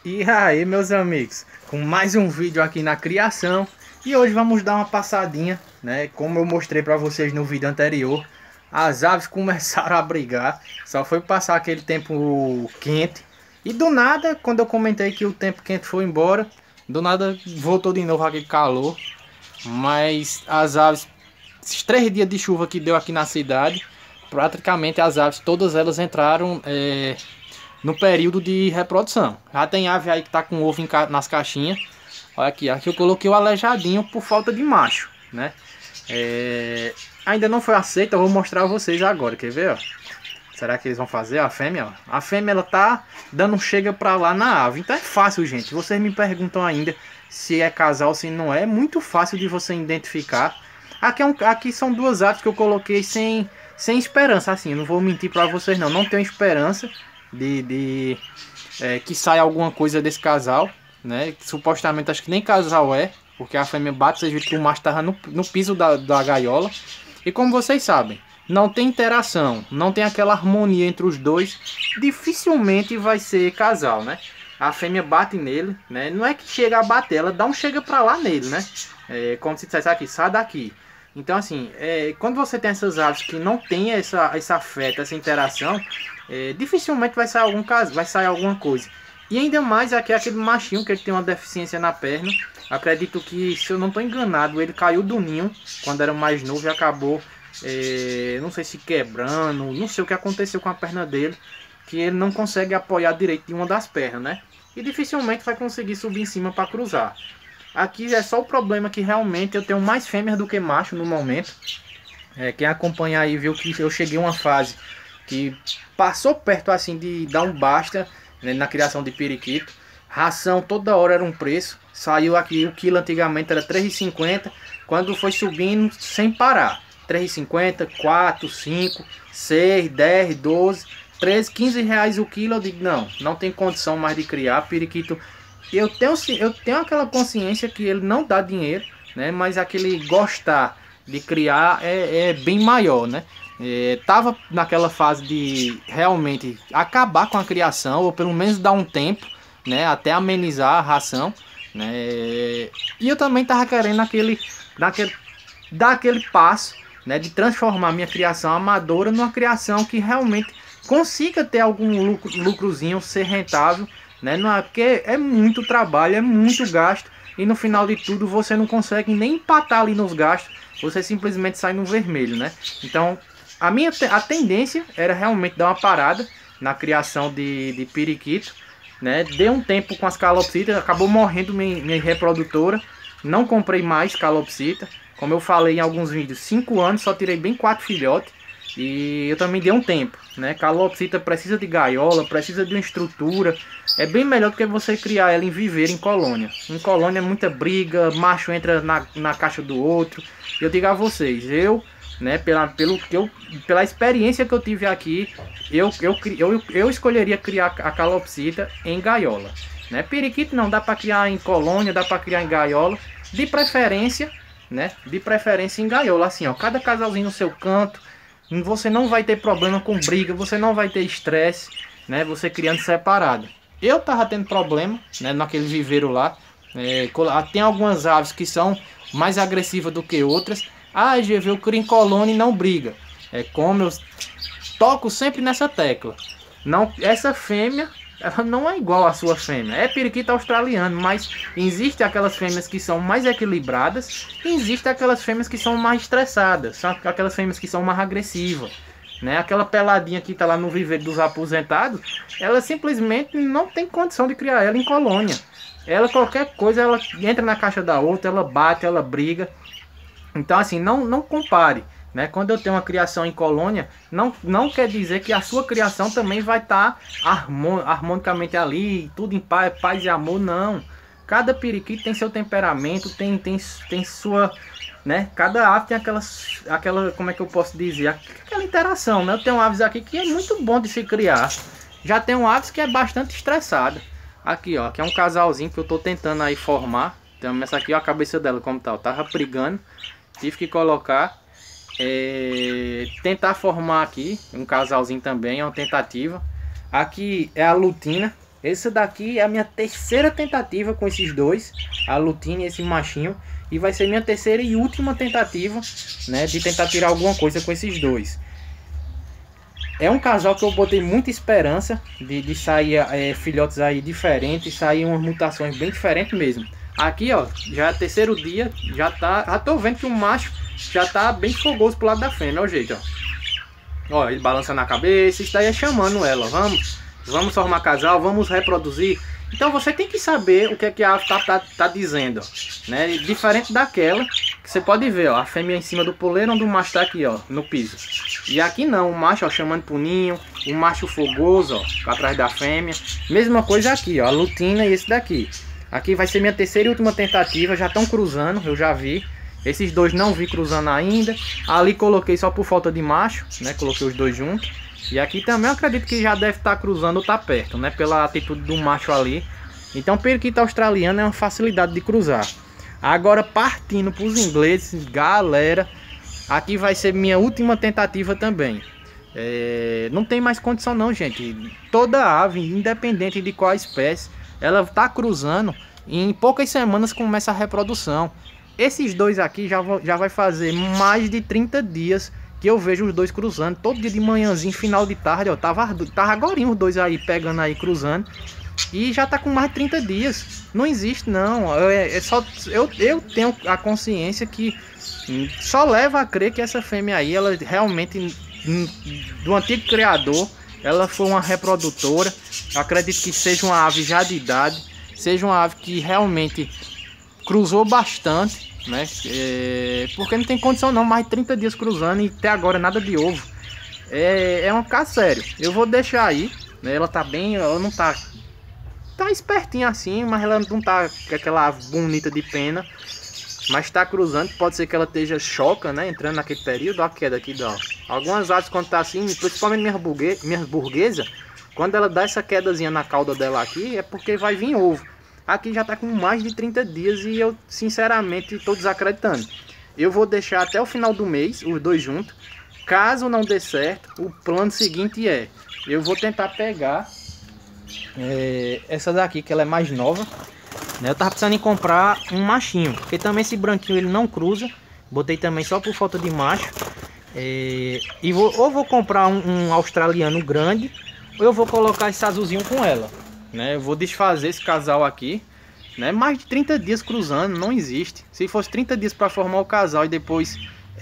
E aí, meus amigos, com mais um vídeo aqui na criação. E hoje vamos dar uma passadinha, né? Como eu mostrei para vocês no vídeo anterior, as aves começaram a brigar. Só foi passar aquele tempo quente. E do nada, quando eu comentei que o tempo quente foi embora, do nada voltou de novo aquele calor. Mas as aves, esses 3 dias de chuva que deu aqui na cidade, praticamente as aves, todas elas entraram no período de reprodução. Já tem ave aí que tá com ovo nas caixinhas. Olha aqui, aqui eu coloquei o aleijadinho por falta de macho, né? Ainda não foi aceito, eu vou mostrar a vocês agora, quer ver, ó? Será que eles vão fazer a fêmea, ó? A fêmea, ela tá dando um chega pra lá na ave. Então é fácil, gente. Vocês me perguntam ainda se é casal ou se não é. É muito fácil de você identificar. Aqui são duas aves que eu coloquei sem esperança, assim. Eu não vou mentir pra vocês, não. Não tenho esperança que saia alguma coisa desse casal, né? Supostamente acho que nem casal é, porque a fêmea bate, vocês viram que o macho estava no piso da gaiola. E como vocês sabem, não tem interação, não tem aquela harmonia entre os dois, dificilmente vai ser casal, né? A fêmea bate nele, né? Não é que chega a bater, ela dá um chega pra lá nele, né? Como se dissesse aqui, sai daqui. Então assim, quando você tem essas aves que não tem essa afeto, essa interação, dificilmente vai sair algum caso, vai sair alguma coisa. E ainda mais aqui aquele machinho que ele tem uma deficiência na perna. Acredito que, se eu não estou enganado, ele caiu do ninho quando era mais novo e acabou, não sei se quebrando, não sei o que aconteceu com a perna dele, que ele não consegue apoiar direito de uma das pernas, né? E dificilmente vai conseguir subir em cima para cruzar. Aqui é só o problema que realmente eu tenho mais fêmeas do que macho no momento. Quem acompanha aí viu que eu cheguei a uma fase que passou perto assim de dar um basta, né, na criação de periquito. Ração toda hora era um preço. Saiu aqui o quilo antigamente era R$3,50. Quando foi subindo sem parar, R$3,50, 4, 5, 6, 10, 12, 13, 15 reais o quilo. Eu digo, não tem condição mais de criar periquito. Eu tenho aquela consciência que ele não dá dinheiro, né? Mas aquele gostar de criar é bem maior, né? Tava naquela fase de realmente acabar com a criação, ou pelo menos dar um tempo, né? Até amenizar a ração, né? E eu também tava querendo dar aquele passo, né? De transformar minha criação amadora numa criação que realmente consiga ter algum lucrozinho, ser rentável, né? Porque é muito trabalho, é muito gasto, e no final de tudo você não consegue nem empatar ali nos gastos, você simplesmente sai no vermelho, né? Então a tendência era realmente dar uma parada na criação de periquito, né? Dei um tempo com as calopsitas, acabou morrendo minha reprodutora, não comprei mais calopsita. Como eu falei em alguns vídeos, 5 anos, só tirei bem 4 filhotes. E eu também dei um tempo, né? Calopsita precisa de gaiola, precisa de uma estrutura. É bem melhor do que você criar ela em viveiro, em colônia. Em colônia é muita briga, macho entra na caixa do outro. Eu digo a vocês, né, pela experiência que eu tive aqui, eu escolheria criar a calopsita em gaiola, né? Periquito não dá para criar em colônia, dá para criar em gaiola, de preferência, né? De preferência em gaiola, assim, ó, cada casalzinho no seu canto. Você não vai ter problema com briga, você não vai ter estresse, né? Você criando separado. Eu tava tendo problema, né, naquele viveiro lá. Tem algumas aves que são mais agressivas do que outras. GV, eu crio em colônia e não briga. Como eu toco sempre nessa tecla. Não, essa fêmea, ela não é igual à sua fêmea. É periquito australiano, mas existe aquelas fêmeas que são mais equilibradas e existe aquelas fêmeas que são mais estressadas. São aquelas fêmeas que são mais agressivas, né? Aquela peladinha que está lá no viveiro dos aposentados, ela simplesmente não tem condição de criar ela em colônia. Ela, qualquer coisa, ela entra na caixa da outra, ela bate, ela briga. Então assim, não compare, né? Quando eu tenho uma criação em colônia, não quer dizer que a sua criação também vai estar harmonicamente ali, tudo em paz e amor, não. Cada periquito tem seu temperamento, tem sua, né? Cada ave tem aquela, como é que eu posso dizer, aquela interação, né? Eu tenho aves aqui que é muito bom de se criar. Já tenho aves que é bastante estressada. Aqui, ó, que é um casalzinho que eu tô tentando aí formar. Então essa aqui, ó, a cabeça dela como tal, tava brigando. Tive que colocar, tentar formar aqui um casalzinho também, é uma tentativa. Aqui é a lutina, Esse daqui é a minha terceira tentativa com esses dois, a lutinha e esse machinho. E vai ser minha terceira e última tentativa, né, de tentar tirar alguma coisa com esses dois. É um casal que eu botei muita esperança de sair filhotes aí diferentes, sair umas mutações bem diferentes mesmo. Aqui, ó, já é terceiro dia, já tô vendo que o macho já tá bem fogoso pro lado da fêmea, olha o jeito, ó. Ó, ele balançando a cabeça, isso daí é chamando ela, vamos formar casal, vamos reproduzir. Então você tem que saber o que é que a ave tá dizendo, né? Diferente daquela que você pode ver, ó, a fêmea em cima do puleiro, onde o macho tá aqui, ó, no piso. E aqui não, o macho, ó, chamando pro ninho, o macho fogoso, ó, atrás da fêmea. Mesma coisa aqui, ó, a lutina e esse daqui. Aqui vai ser minha terceira e última tentativa, já estão cruzando, eu já vi. Esses dois não vi cruzando ainda. Ali coloquei só por falta de macho, né? Coloquei os dois juntos. E aqui também eu acredito que já deve estar cruzando ou tá perto, né? Pela atitude do macho ali. Então, periquito australiano é uma facilidade de cruzar. Agora, partindo para os ingleses, galera, aqui vai ser minha última tentativa também. Não tem mais condição não, gente. Toda ave, independente de qual espécie, ela tá cruzando e em poucas semanas começa a reprodução. Esses dois aqui já vai fazer mais de 30 dias que eu vejo os dois cruzando. Todo dia de manhãzinho, final de tarde, ó, tava agorinho os dois aí, pegando aí, cruzando. E já tá com mais de 30 dias. Não existe não. Eu tenho a consciência que só leva a crer que essa fêmea aí, ela realmente, do antigo criador, ela foi uma reprodutora. Eu acredito que seja uma ave já de idade, seja uma ave que realmente cruzou bastante, né? Porque não tem condição não, mais de 30 dias cruzando e até agora nada de ovo. É um caso sério. Eu vou deixar aí, né? Ela tá bem, ela não tá espertinha assim, mas ela não tá aquela ave bonita de pena, mas tá cruzando. Pode ser que ela esteja choca, né? Entrando naquele período, ó, a queda aqui, ó. Algumas aves quando tá assim, principalmente minhas burguesas, quando ela dá essa quedazinha na cauda dela aqui, é porque vai vir ovo. Aqui já tá com mais de 30 dias e eu sinceramente tô desacreditando. Eu vou deixar até o final do mês os dois juntos. Caso não dê certo, o plano seguinte eu vou tentar pegar essa daqui, que ela é mais nova, né? Eu tava precisando em comprar um machinho, porque também esse branquinho ele não cruza. Botei também só por falta de macho. Ou vou comprar um australiano grande, ou eu vou colocar esse azulzinho com ela, né? Eu vou desfazer esse casal aqui, né? Mais de 30 dias cruzando, não existe. Se fosse 30 dias para formar o casal e depois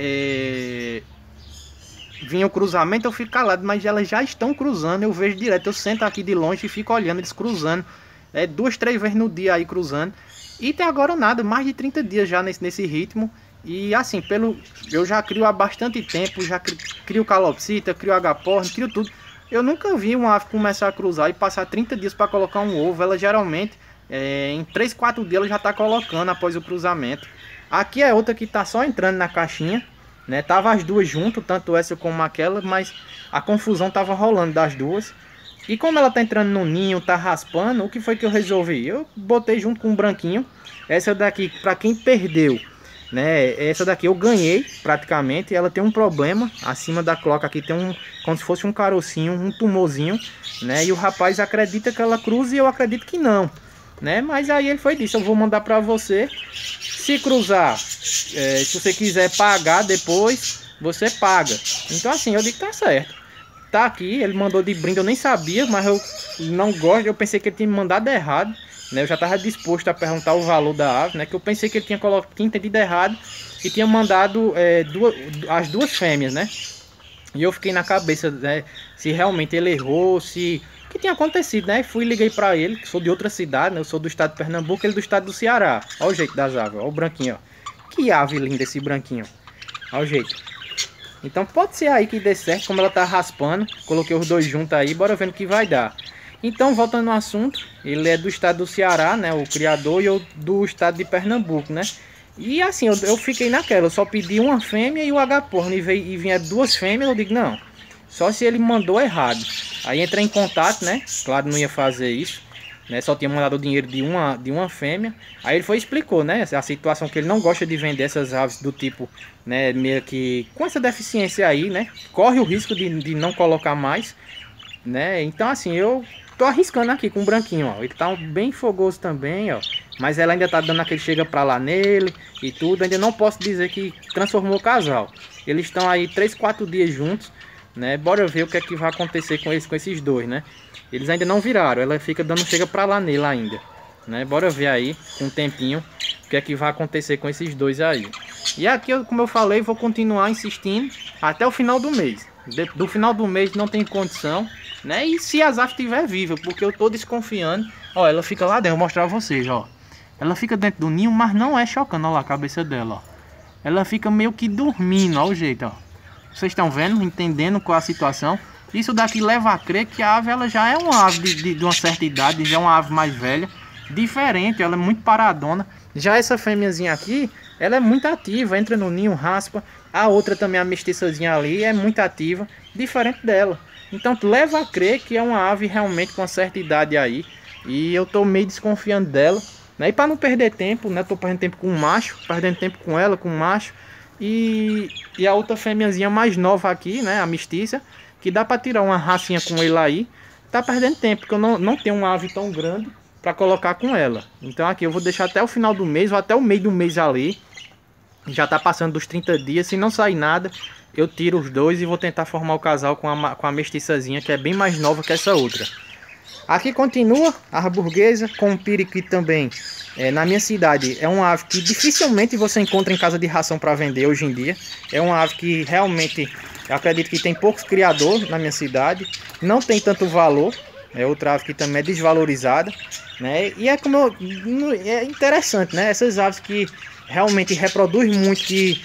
vinha o cruzamento, eu fico calado, mas elas já estão cruzando, eu vejo direto, eu sento aqui de longe e fico olhando eles cruzando, 2, 3 vezes no dia aí cruzando, e até agora nada, mais de 30 dias já nesse ritmo. E assim, eu já crio há bastante tempo, já crio calopsita, crio agaporn, crio tudo. Eu nunca vi uma ave começar a cruzar e passar 30 dias para colocar um ovo. Ela geralmente, em 3, 4 dias ela já está colocando após o cruzamento. Aqui é outra que está só entrando na caixinha, né? Tava as duas junto, tanto essa como aquela, mas a confusão tava rolando das duas. E como ela tá entrando no ninho, tá raspando, o que foi que eu resolvi? Eu botei junto com um branquinho. Essa daqui, para quem perdeu, né? Essa daqui eu ganhei praticamente. Ela tem um problema acima da cloca aqui, tem como se fosse um carocinho, um tumorzinho, né? E o rapaz acredita que ela cruza e eu acredito que não, né? Mas aí ele foi disso, eu vou mandar para você. Se cruzar, se você quiser pagar depois, você paga. Então assim, eu digo que tá certo. Tá aqui, ele mandou de brinde, eu nem sabia, mas eu não gosto, eu pensei que ele tinha me mandado errado, né? Eu já estava disposto a perguntar o valor da ave, né? Que eu pensei que ele tinha entendido errado e tinha mandado as duas fêmeas, né? E eu fiquei na cabeça, né? Se realmente ele errou, se... O que tinha acontecido, né? Fui e liguei pra ele, que sou de outra cidade, né? Eu sou do estado de Pernambuco, ele do estado do Ceará. Olha o jeito das aves, olha o branquinho, ó. Que ave linda esse branquinho. Olha o jeito. Então pode ser aí que dê certo, como ela tá raspando. Coloquei os dois juntos aí, bora vendo o que vai dar. Então, voltando no assunto, ele é do estado do Ceará, né? O criador, e eu do estado de Pernambuco, né? E assim, eu fiquei naquela, eu só pedi uma fêmea e o agaporn, e vinha duas fêmeas, eu digo, não. Só se ele mandou errado. Aí entrei em contato, né? Claro, não ia fazer isso, né? Só tinha mandado o dinheiro de uma fêmea. Aí ele foi e explicou, né? A situação que ele não gosta de vender essas aves do tipo, né? Meio que com essa deficiência aí, né? Corre o risco de não colocar mais, né? Então assim, eu tô arriscando aqui com o branquinho, ó. Ele tá bem fogoso também, ó. Mas ela ainda tá dando aquele chega pra lá nele e tudo. Ainda não posso dizer que transformou o casal. Eles estão aí 3, 4 dias juntos, né? Bora ver o que é que vai acontecer com esses dois, né? Eles ainda não viraram. Ela fica dando chega pra lá nele ainda, né? Bora ver aí, com um tempinho, o que é que vai acontecer com esses dois aí. E aqui, como eu falei, vou continuar insistindo até o final do mês. Do final do mês não tem condição, né? E se a Zaf estiver viva, porque eu tô desconfiando. Ó, ela fica lá dentro, vou mostrar a vocês, ó. Ela fica dentro do ninho, mas não é chocando, ó lá a cabeça dela, ó. Ela fica meio que dormindo, ó o jeito, ó. Vocês estão vendo, entendendo qual é a situação. Isso daqui leva a crer que a ave, ela já é uma ave de uma certa idade, já é uma ave mais velha, diferente, ela é muito paradona. Já essa fêmeazinha aqui, ela é muito ativa, entra no ninho, raspa. A outra também, a mestiçazinha ali, é muito ativa, diferente dela. Então leva a crer que é uma ave realmente com uma certa idade aí. E eu tô meio desconfiando dela, né? E para não perder tempo, né? Tô perdendo tempo com o macho, perdendo tempo com ela, com o macho. E a outra fêmeazinha mais nova aqui, né? A mestiça, que dá para tirar uma racinha com ele aí. Tá perdendo tempo, porque eu não tenho uma ave tão grande para colocar com ela. Então aqui eu vou deixar até o final do mês, ou até o meio do mês ali. Já tá passando dos 30 dias, se não sair nada, eu tiro os dois e vou tentar formar o casal com a mestiçazinha, que é bem mais nova que essa outra. Aqui continua a burguesa com o periquito também. Na minha cidade é uma ave que dificilmente você encontra em casa de ração para vender hoje em dia. É uma ave que realmente, eu acredito que tem poucos criadores na minha cidade. Não tem tanto valor. É outra ave que também é desvalorizada, né? E é como é interessante, né? Essas aves que realmente reproduz muito, que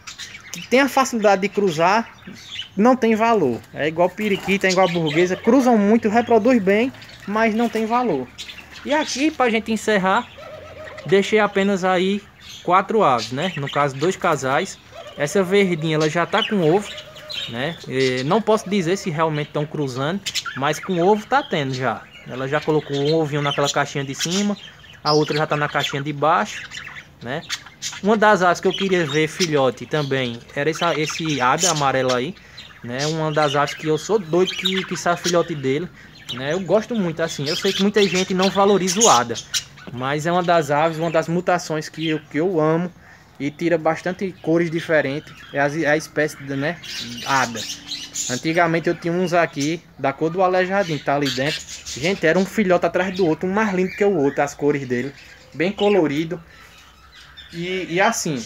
tem a facilidade de cruzar, não tem valor. É igual periquita, é igual burguesa, cruzam muito, reproduz bem, mas não tem valor. E aqui, pra gente encerrar, deixei apenas aí 4 aves, né? No caso, 2 casais. Essa verdinha, ela já tá com ovo, né? Não posso dizer se realmente estão cruzando, mas com ovo tá tendo já. Ela já colocou um ovinho naquela caixinha de cima, a outra já tá na caixinha de baixo, né? Uma das aves que eu queria ver filhote também era esse águia amarelo aí, né? Uma das aves que eu sou doido que sai filhote dele, né? Eu gosto muito assim. Eu sei que muita gente não valoriza o ada, mas é uma das aves, uma das mutações que eu amo e tira bastante cores diferentes. É a espécie de, né, ada. Antigamente eu tinha uns aqui da cor do aleijadinho, tá ali dentro. Gente, era um filhote atrás do outro, um mais lindo que o outro, as cores dele, bem colorido. E assim,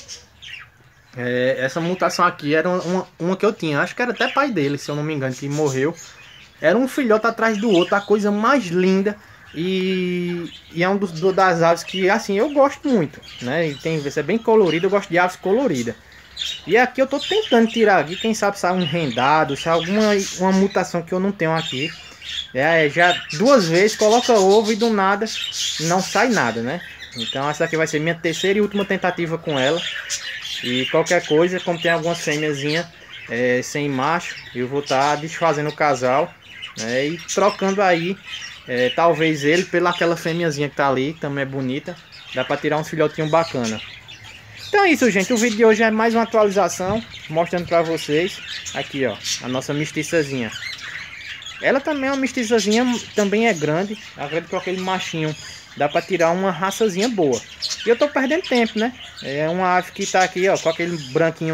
essa mutação aqui era uma que eu tinha, acho que era até pai dele, se eu não me engano, que morreu. Era um filhote atrás do outro, a coisa mais linda. E é um das aves que, assim, eu gosto muito, né? E tem, é bem colorido, eu gosto de aves coloridas. E aqui eu tô tentando tirar aqui, quem sabe sai um rendado, sai uma mutação que eu não tenho aqui. Já 2 vezes coloca ovo e do nada não sai nada, né? Então essa aqui vai ser minha terceira e última tentativa com ela. E qualquer coisa, como tem algumas fêmeazinhas sem macho, eu vou estar desfazendo o casal, né, e trocando aí, talvez ele pela aquela fêmeazinha que tá ali, que também é bonita. Dá para tirar uns filhotinhos bacana. Então é isso, gente. O vídeo de hoje é mais uma atualização, mostrando para vocês. Aqui, ó, a nossa mestiçazinha. Ela também é uma mestiçazinha, também é grande. Acredito que com aquele machinho dá para tirar uma raçazinha boa. E eu tô perdendo tempo, né? É uma ave que tá aqui, ó, com aquele branquinho.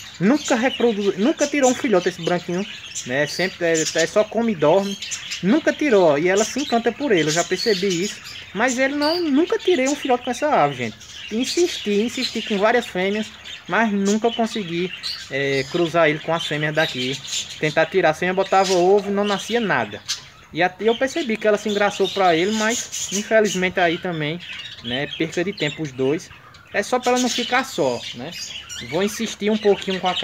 Nunca tirou um filhote esse branquinho, né? Sempre só come e dorme. Nunca tirou, ó, e ela se encanta por ele, eu já percebi isso. Mas ele nunca tirei um filhote com essa ave, gente. Insisti com várias fêmeas, mas nunca consegui cruzar ele com as fêmeas daqui. Tentar tirar a fêmea, botava ovo, não nascia nada. E até eu percebi que ela se engraçou para ele, mas infelizmente aí também, né, perca de tempo os dois. É só para ela não ficar só, né? Vou insistir um pouquinho com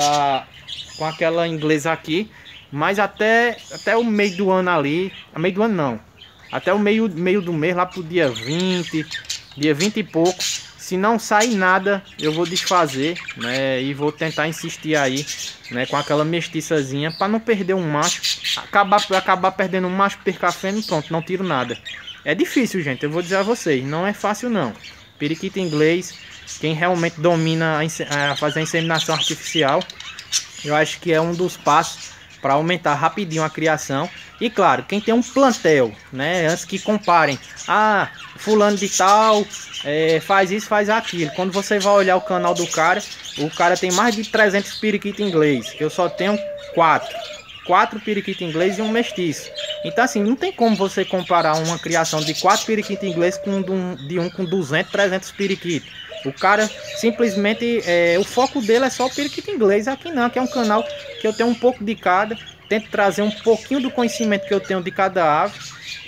aquela inglesa aqui, mas até o meio do ano ali, meio do ano não, até o meio do mês, lá pro dia 20 e pouco. Se não sair nada, eu vou desfazer, né, e vou tentar insistir aí, né, com aquela mestiçazinha, para não perder um macho, acabar perdendo um macho, perca a fêmea, pronto, não tiro nada. É difícil, gente, eu vou dizer a vocês, não é fácil não. Periquito inglês, quem realmente domina a fazer a inseminação artificial, eu acho que é um dos passos para aumentar rapidinho a criação. E claro, quem tem um plantel, né, antes que comparem, ah, fulano de tal faz isso, faz aquilo. Quando você vai olhar o canal do cara, o cara tem mais de 300 periquitos inglês, eu só tenho 4 periquitos inglês e um mestiço. Então assim, não tem como você comparar uma criação de 4 periquitos inglês com de um com 200, 300 periquitos. O cara simplesmente, o foco dele é só o periquito inglês. Aqui não, aqui é um canal que eu tenho um pouco de cada. Tento trazer um pouquinho do conhecimento que eu tenho de cada ave.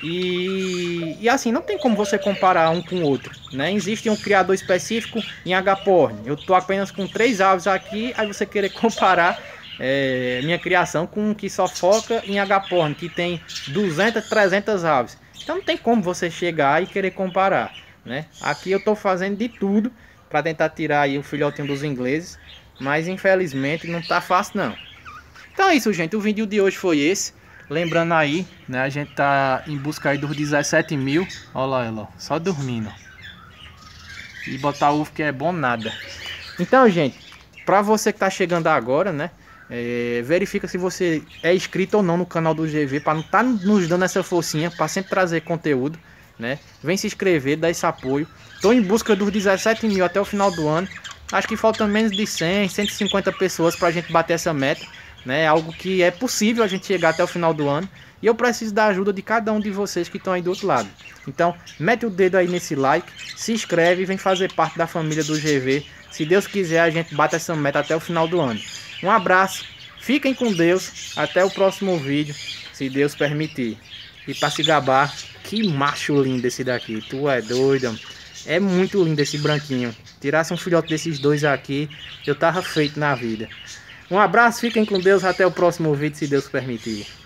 E assim, não tem como você comparar um com o outro, né? Existe um criador específico em agaporn. Eu tô apenas com 3 aves aqui, aí você querer comparar minha criação com um que só foca em agaporn, que tem 200, 300 aves. Então não tem como você chegar e querer comparar, né? Aqui eu tô fazendo de tudo para tentar tirar aí o filhotinho dos ingleses, mas infelizmente não tá fácil não. Então é isso, gente, o vídeo de hoje foi esse. Lembrando aí, né, a gente tá em busca aí dos 17 mil. Olha lá ela, só dormindo. E botar ovo que é bom nada. Então, gente, para você que tá chegando agora, né, verifica se você é inscrito ou não no canal do GV, para não estar nos dando essa forcinha, para sempre trazer conteúdo, né? Vem se inscrever, dá esse apoio. Tô em busca dos 17 mil até o final do ano. Acho que falta menos de 100, 150 pessoas para a gente bater essa meta, né? Algo que é possível a gente chegar até o final do ano. E eu preciso da ajuda de cada um de vocês que estão aí do outro lado. Então, mete o dedo aí nesse like, se inscreve e vem fazer parte da família do GV. Se Deus quiser, a gente bate essa meta até o final do ano. Um abraço, fiquem com Deus, até o próximo vídeo, se Deus permitir. E para se gabar, que macho lindo esse daqui, tu é doido, é muito lindo esse branquinho. Tirasse um filhote desses dois aqui, eu tava feito na vida. Um abraço, fiquem com Deus, até o próximo vídeo, se Deus permitir.